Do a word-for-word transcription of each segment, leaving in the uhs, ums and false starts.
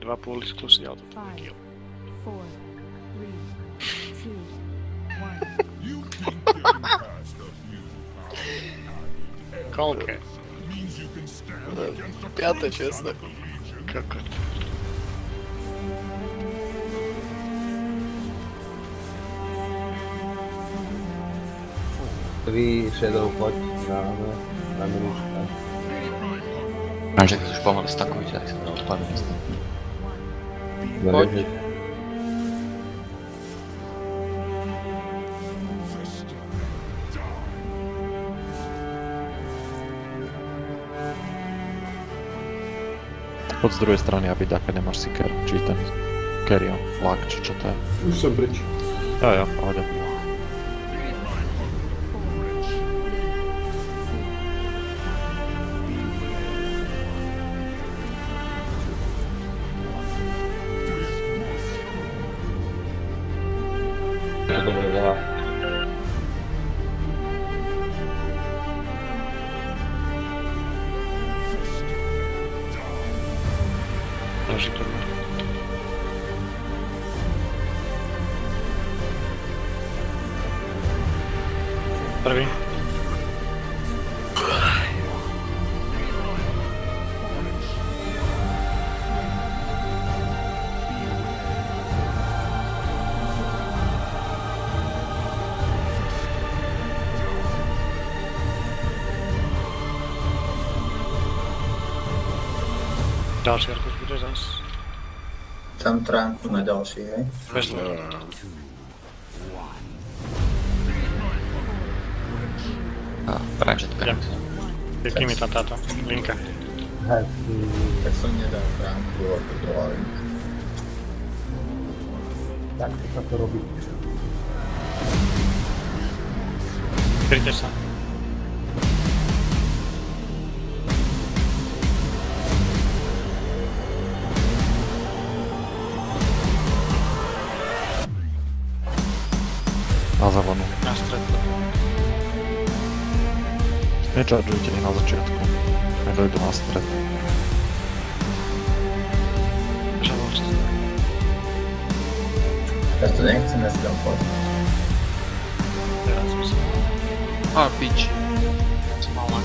dva půl zkusí, ale to tam kill. Kolké? Piaté, šesté. Kokot. Tri Shadow, poď na, na, na milúška. Mám, že keď už pomaly stakujete, tak sa to odpadne. Poď. Poď z druhej strany, aby Daka nemáš si ker, či ten Carrion, lag, či čo to je. Už som preč. Jo, jo, pohode. To bude veľa. Noží to má. Prvý. Další Arkus bude zas. Tam tránku na ďalší, hej? Vezmu. A prajem, že to Ja. kanál. Jaký mi tam táto linka? Tak som nedal tránku ako do linka. Tak sa to robí. Kryjte sa. Na zavonu. Na stred. Nechargeujte ich na začiatku. Nedojdu na stred. Žalosť. Ja to nechcem dneska poď. Teraz myslím. A pič. Smala.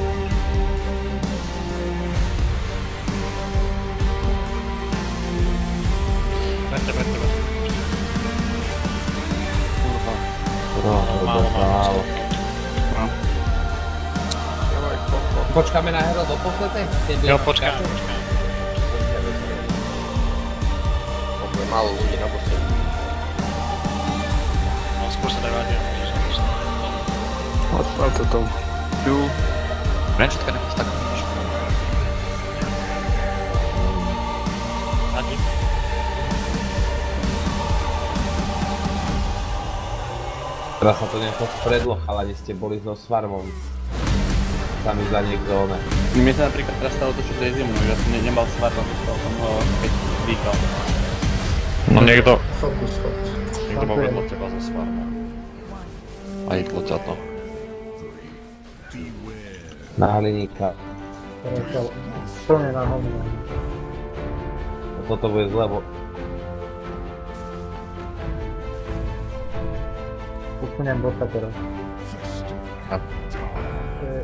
Verte, verte, verte. Kurva. Kurva, Málo, málo. Počkáme na hero do poslednej? Jo, počkáme, počkáme. Bude málo ľudí na poslední. No, skôr sa dávať, že som to snad. Odpal to tom. Ju. Rančetka nechá stakuješ. Adi. Teraz sa to nejako spredlo, chalani ste boli so Svarmom. Sami za niekto one. Mne sa napríklad teraz stalo to, čo to je zimu, ja som ne, nemal Svarma, dostal som ho keď dýchal. No niekto, Fokus, fokus. niekto má vedľa teba zo Svarmom. A hitlo ťa to. Na hliníka. Plne na hovno. Toto bude zle, bo... Usuniem bossa teraz. A. To je...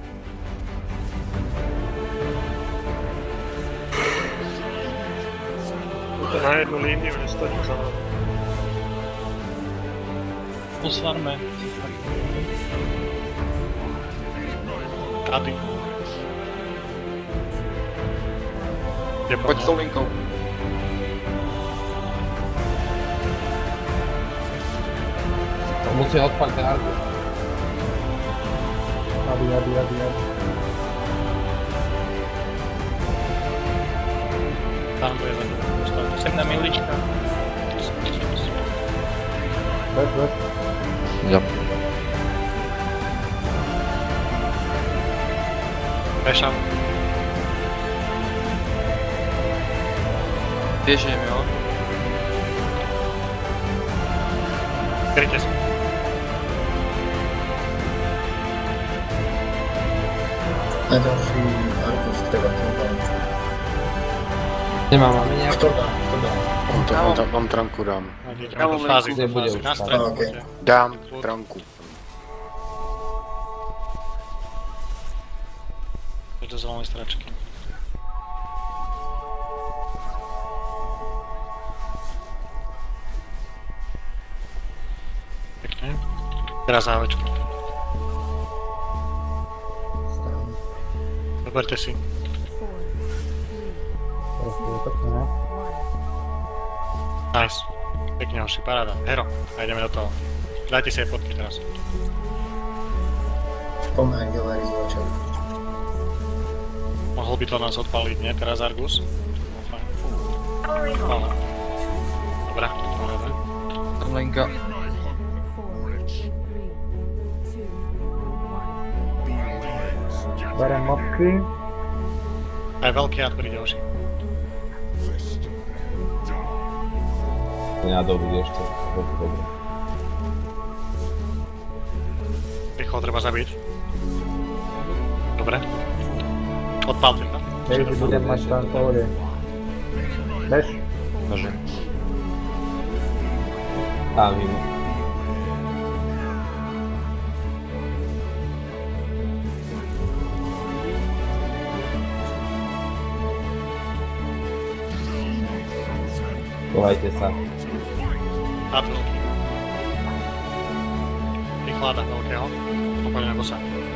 To na jednu líniu, nestojí za mnou. Po Svarme. Tady. Je Poď s tou linkou. Musí odpaliť ten Argus. Adi, adi, adi, adi. Tam bude za ním. Sem na milička. Bez, bez. Ja. Vešam. Biežem, jo. Kryjte sa. Na ďalší Arkus treba to dať. Nemám, máme nejak... Kto dá? Kto dá? Mám, to, mám, tam, mám tranku, dám. No, ideme do fázy, do Nebude fázy. už Na tak. stredu, Ok. poďte. Dám tranku. Poď do zelenej stračky. Pekne. Teraz závečku. Zoberte si. Teraz to je pekné, ne? Nice. Pekne, hoši, paráda. Hero. A ideme do toho. Dajte si aj fotky teraz. Pomáhaj, Galerii očov. Mohol by to nás odpaliť, nie? Teraz Argus? Fajn. Malo. Dobre, dobre. Lenka. Berem mopky. Aj veľký ad príde, hoši. Nejadol bude ešte. Dobre, dobre. Rýchlo treba zabiť. Dobre. Odpalte to. Daisy budem mať tam pohode. Bež. Bežím. Tam mimo. Chovajte sa. Ad veľký. Rýchlo ad veľkého. Popadne bossa.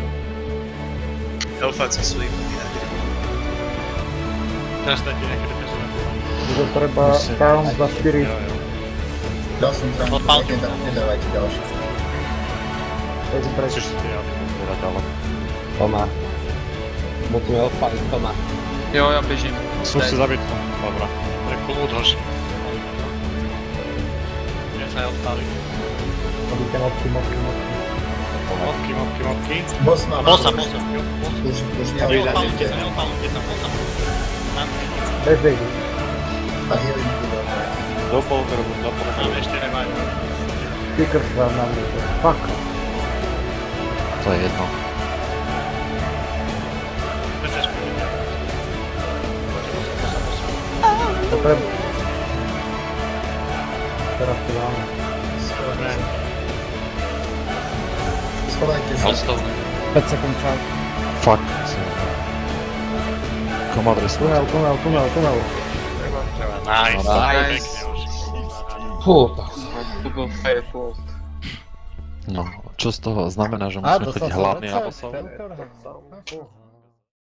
Elfáci sú iba Teraz dajte nejaké defensívne povolenie. Bude treba tam za štyri. Dal som tranku, Odpalte. nedá- nedávajte ďalšie. Daisy preč. Chceš si tie ady pozbierať, ale... Toma. Musíme odpaliť Toma. Jo, ja bežím. Skús si zabiť to. Dobre. Pre kľud, hoši. Nie sa aj odpáli. Robíte mopky, mopky, mopky. Mopky, mopky, mopky. Boss má... A bossa, bossa. Jo, bossa. Už, už Neodpálujte neodpalite. sa, neodpálujte sa, bossa. Tam si nic. Bež Daisy. A healing bude. Do polkrbu, do Tam polkrbu. ešte revive. Stickers vám na mňa. Fuck. To je jedno. Chceš kúpiť. Poďte, bossa, bossa, bossa. To treba. Teraz to dáme. Dobre. Schovajte sa. Ostovné. päť sekúnd čas. Fuck. Komadry sú. Tunel, tunel, tunel, tunel. Nice. Nice. Pekne, hoši. Fú, tak. Tu bol Firebolt. No, čo z toho znamená, že Á, musíme dostal chodiť som hlavný recept. a posol? Filter, hej.